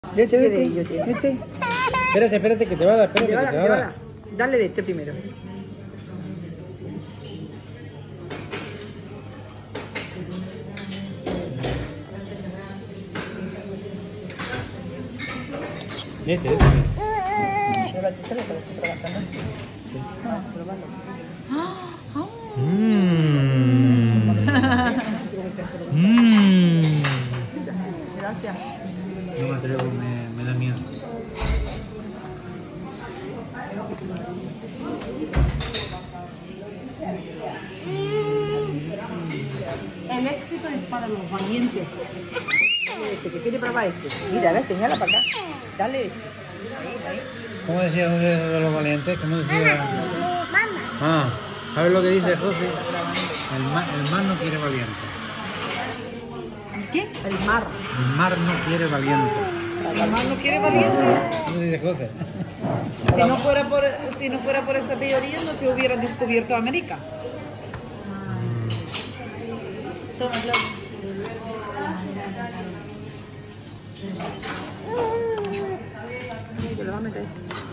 Este. Espérate, que te va a dar. Espérate, te va a dar. Dale de este primero. Este. Gracias. No me atrevo, me da miedo. El éxito es para los valientes. Este, que quiere probar este. Mira, la señala para acá. Dale. Ahí. ¿Cómo decía uno de los valientes? ¿Cómo decía? Ah, ¿sabes lo que dice José? El mar no quiere valiente. ¿Qué? El mar. El mar no quiere valiente. ¿El mar no quiere valiente? ¿Cómo dice José? Si no fuera por esa teoría, no se hubiera descubierto América. Tómalo. Se lo va a meter.